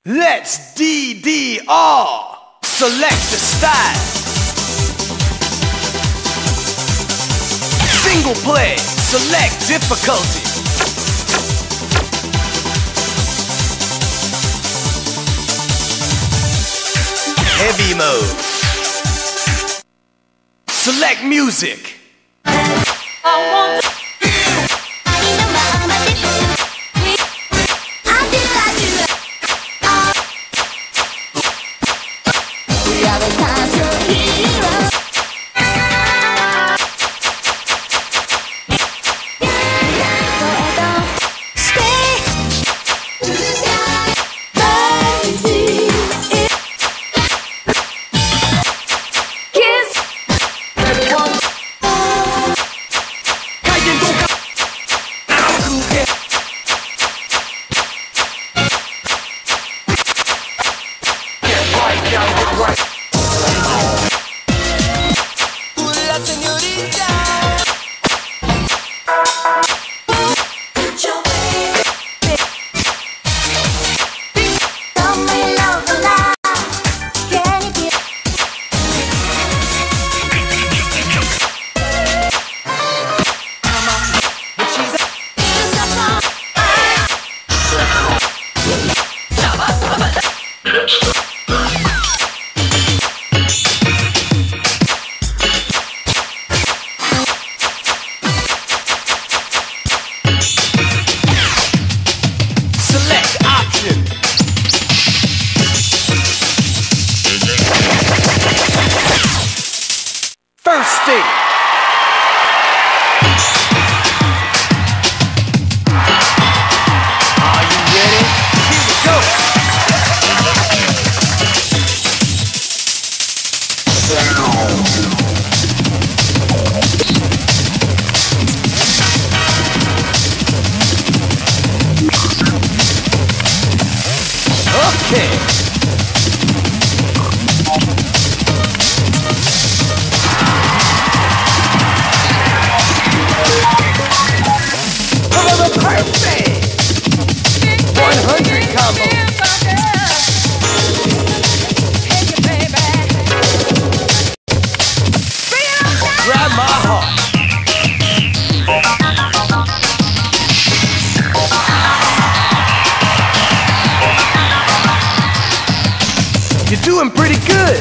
Let's DDR. Select the style. Single play. Select difficulty. Heavy mode. Select music. First stage. Are you ready? Here we go. Okay. Perfect! 100 combo! Grab my heart! You're doing pretty good!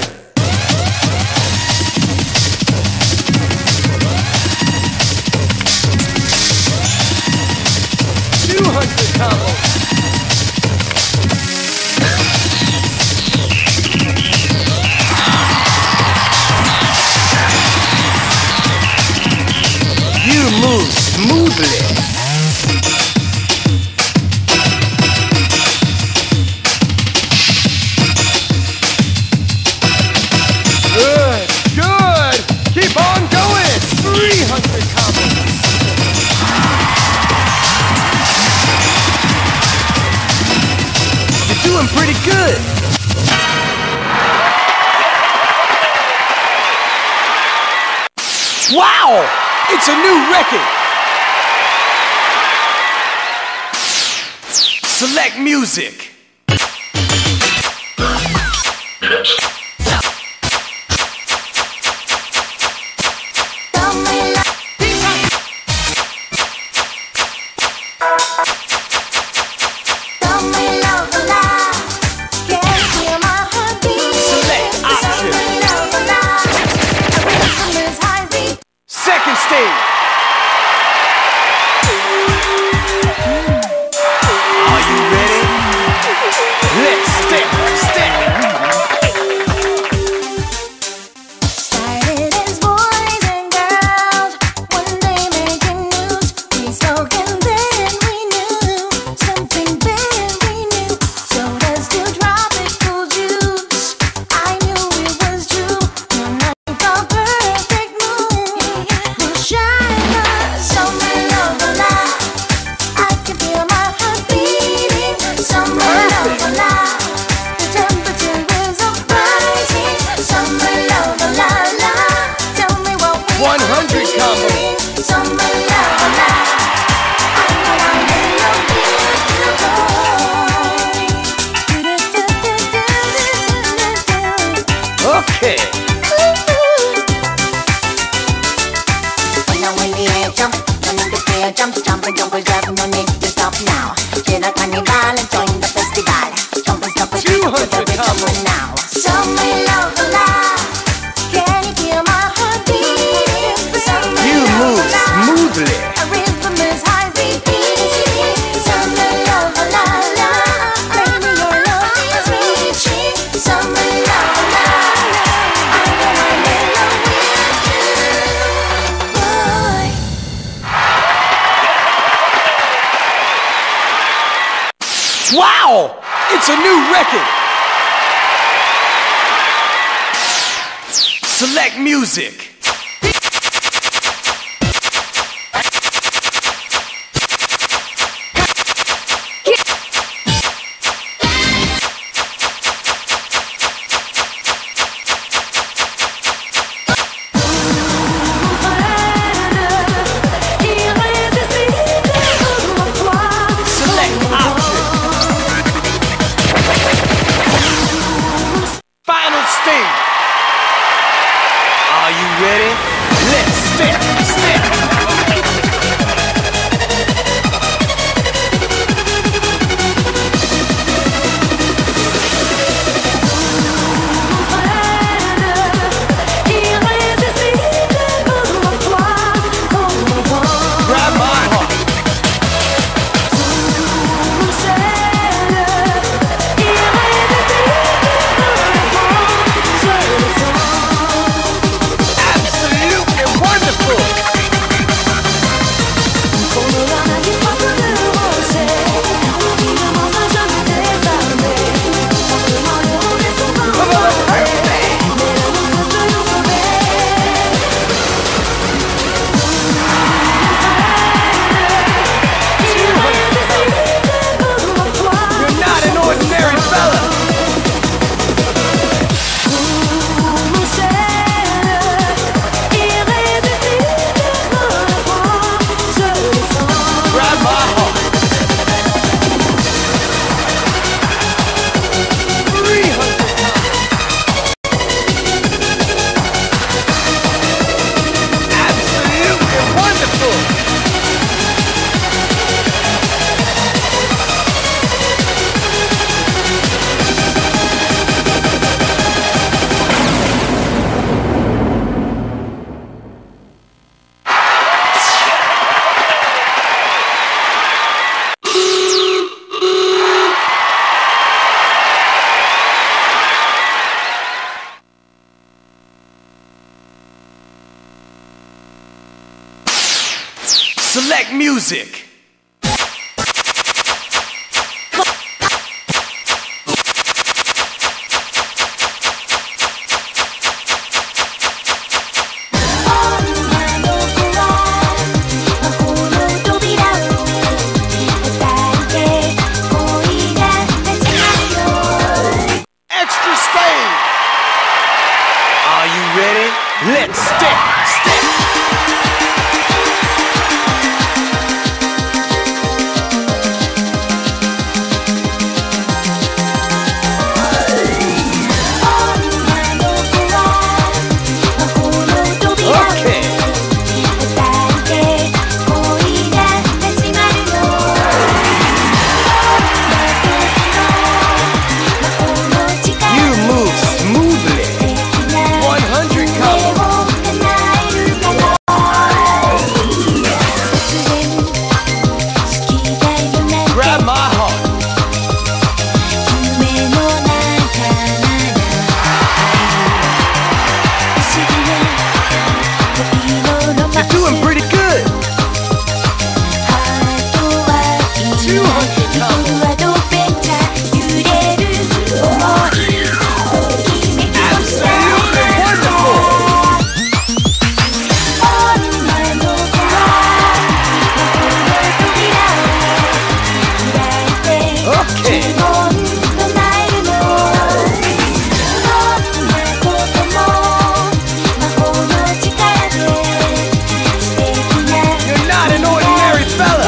Combo. You move smoothly. Good, good. Keep on going. 300 combos. Doing pretty good. Wow! It's a new record. Select music. Second stage. Are you ready? all enjoying the festival. Don't stop it, 200 combos now. Somewhere love the light. Can you feel my heart beating? You move smoothly. A rhythm is high repeating. Somewhere love the light. Baby, your love is reaching. Somewhere love the light. I'm gonna mellow with you, boy. Wow! It's a new record. Select music. Select option. Final stage. Are you ready? Let's step, step. Grab my heart. Absolutely wonderful. You're not an ordinary fella. Grab my heart. 300 Absolutely wonderful. Select music. Extra stage. Are you ready? Let's step, step. Okay. You move smoothly. 100 combos. Grab my heart. You're doing pretty good. 200 combos. Absolutely wonderful. Okay. You're not an ordinary fella.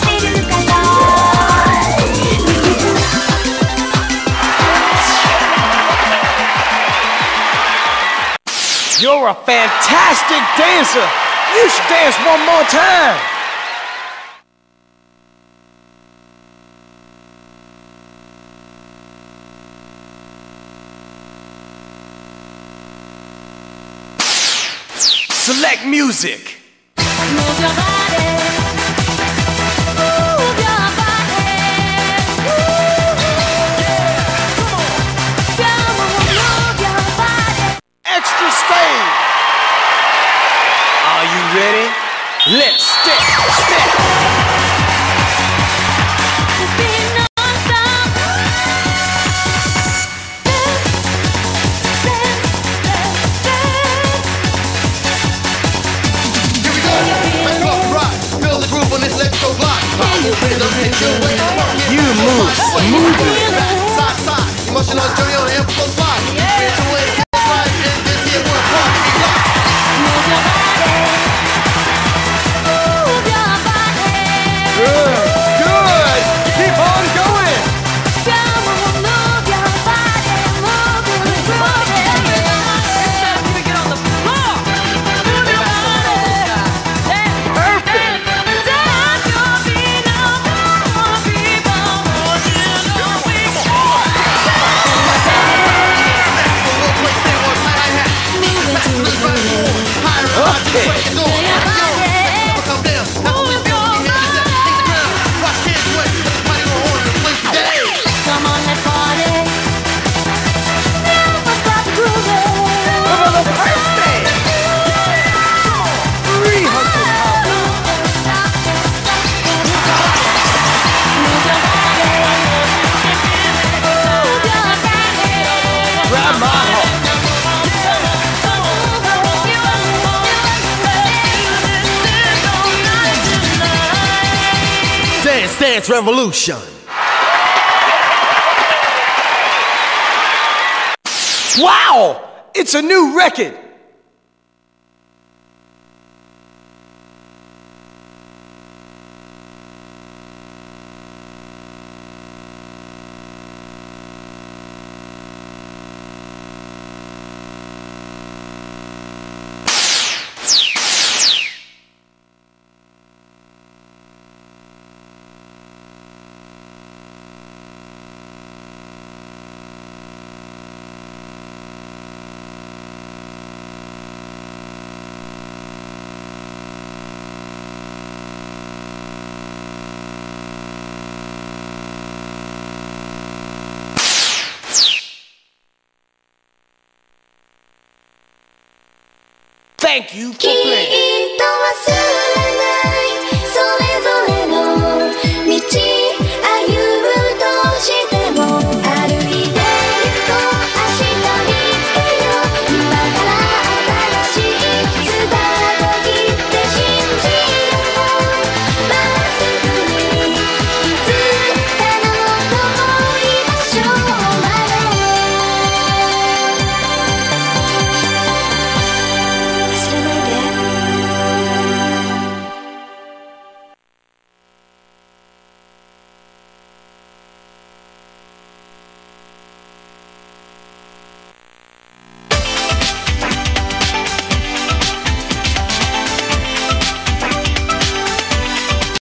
You're a fantastic dancer. You should dance one more time. Select music. Move your body. Move your body. Come on, move your body. Extra stage. Are you ready? Let's step. It's been non-stop. Here we go. Let's rock the rock. Feel the groove on this electro block. Rhythm hit your way. You move smoothly. Side, side. Emotional journey on the Emperor slide. Get your way. That's right. And this here one party block. Move your body. Move your body. Good. Keep on going. Come on, move your body. Move it. It's time to get on the floor. Move your body. Perfect. Dance your feet up. More people. More people. One place, stay on tight. I hat. Move it to the groove. Higher and higher. Okay. Break it down. Your body. Never come down. Never we feel when you hit the set. Take the ground. Watch hands sweat. Let the party go on in the place today. Come on, let's party. Never stop grooving. For the birthday. 300 pounds. Grab my heart. Dance, dance, revolution. Wow! It's a new record. Thank you for playing. きっと忘れ